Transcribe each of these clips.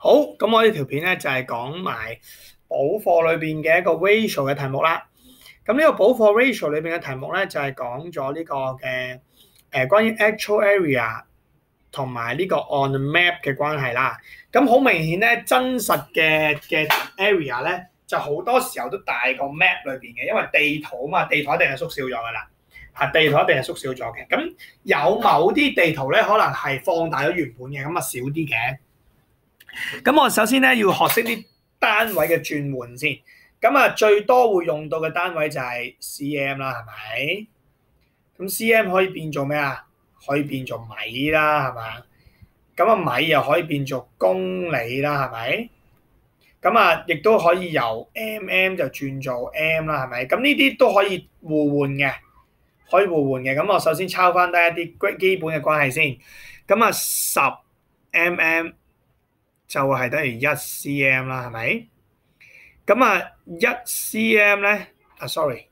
好，咁我呢條片咧就係講埋補課裏邊嘅一個 ratio 嘅題目啦。咁呢個補課 ratio 裏邊嘅題目咧就係講咗呢個嘅關於 actual area 同埋呢個 on the map 嘅關係啦。咁好明顯咧，真實嘅area 咧就好多時候都大過 map 裏邊嘅，因為地圖啊嘛，地圖一定係縮小咗噶啦。地圖一定係縮小咗嘅。咁有某啲地圖咧可能係放大咗原本嘅，咁啊少啲嘅。咁我首先咧要學識啲單位嘅轉換先，咁啊最多會用到嘅單位就係 cm 啦，係咪？咁 cm 可以變做咩啊？可以變做米啦，係嘛？咁啊米又可以變做公里啦，係咪？咁啊亦都可以由 mm 就轉做 m 啦，係咪？咁呢啲都可以互換嘅，可以互換嘅。咁我首先抄翻低一啲基本嘅關係先。咁啊10mm就係等於1cm 啦，係咪？咁啊1cm咧，sorry，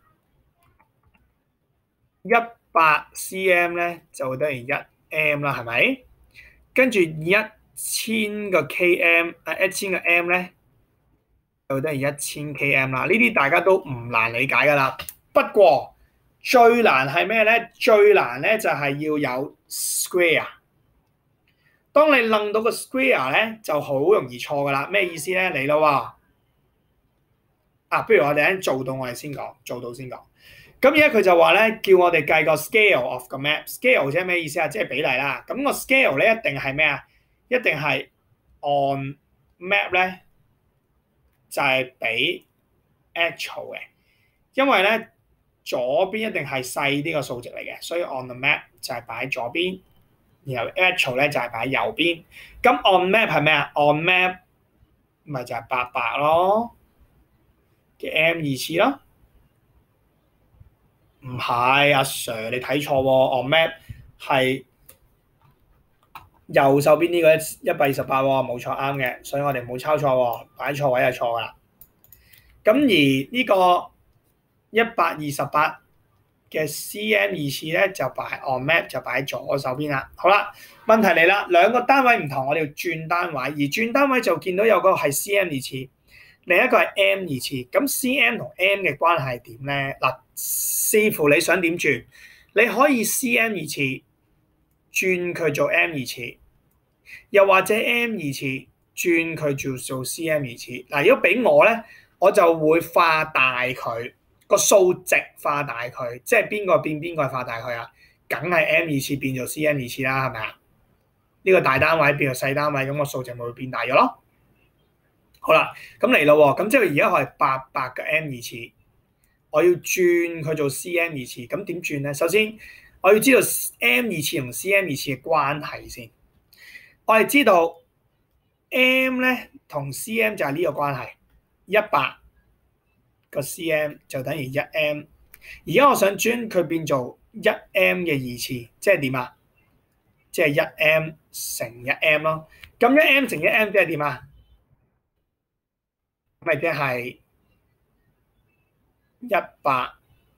100cm 咧就會等於1m 啦，係咪？跟住1000個 km，1000個 m 咧就會等於1000km 啦。呢啲大家都唔難理解㗎啦。不過最難係咩咧？最難咧就係要有 square。當你諗到個 square 咧，就好容易錯噶啦。咩意思咧？嚟咯喎！不如我哋喺做到我哋先講，做到先講。咁而家佢就話咧，叫我哋計個 scale of 個 map。scale 即係咩意思啊？即係比例啦。咁個 scale 咧一定係咩啊？一定係 on map 咧，就係比 actual 嘅。因為咧左邊一定係細啲個數值嚟嘅，所以 on the map 就係擺左邊。然後 actual 咧就係擺右邊，咁 on map 係咩啊 ？on map 咪就係800咯嘅 m 二次咯，唔係阿 Sir 你睇錯喎 ，on map 係右手邊呢個128喎，冇錯啱嘅，所以我哋冇抄錯喎，擺錯位係錯噶啦。咁而呢個128嘅 cm 二次咧就擺 on map 就擺左手邊啦。好啦，問題嚟啦，兩個單位唔同，我哋要轉單位，而轉單位就見到有個係 cm 二次，另一個係 m 二次。咁 cm 同 m 嘅關係係點咧？嗱，視乎你想點轉，你可以 cm 二次轉佢做 m 二次，又或者 m 二次轉佢做 cm 二次。嗱，如果俾我咧，我就會化大佢。個數值化大佢，即係邊個變邊個化大佢啊？梗係 m 二次變做 cm 二次啦，係咪啊？呢個大單位變做細單位，咁個數值咪會變大咗咯。好啦，咁嚟咯喎，咁即係而家我係800嘅 m 二次，我要轉佢做 cm 二次，咁點轉咧？首先我要知道 m 二次同 cm 二次嘅關係先。我哋知道 m 咧同 cm 就係呢個關係，100個 cm 就等於1m， 而家我想將佢變做1m 嘅二次，即係點啊？即係1m 乘1m咯。咁1m 乘1m即係點啊？咪即係100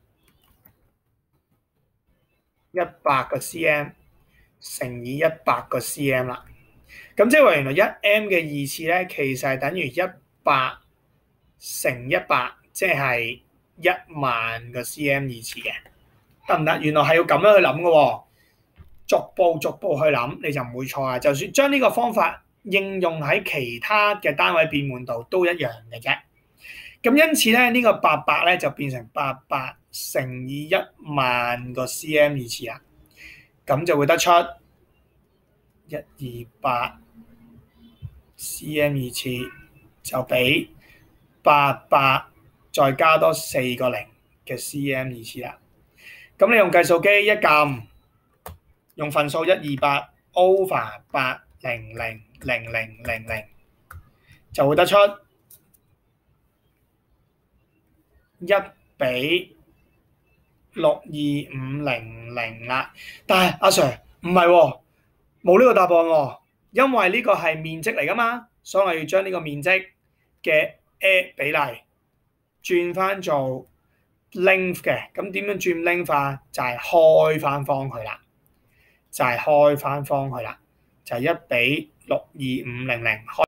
個 cm 乘以100個 cm 啦。咁即係話原來1m 嘅二次咧，其實係等於100乘100。即係10000個 cm 二次嘅，得唔得？原來係要咁樣去諗嘅喎，逐步去諗你就唔會錯啊！就算將呢個方法應用喺其他嘅單位變換度都一樣嘅啫。咁因此咧，呢個800咧就變成800乘以10000個 cm 二次啦，咁就會得出128 cm 二次就比800再加多4個0嘅 cm 二次啦。咁你用計數機一撳，用分數128 over 8000000就會得出1比62500啦。但係阿 Sir 唔係喎，冇呢個答案喎，因為呢個係面積嚟㗎嘛，所以我要將呢個面積嘅 A 比例轉翻做 length 嘅，咁點樣轉 length 啊？就係開翻方佢啦，就係1比62500。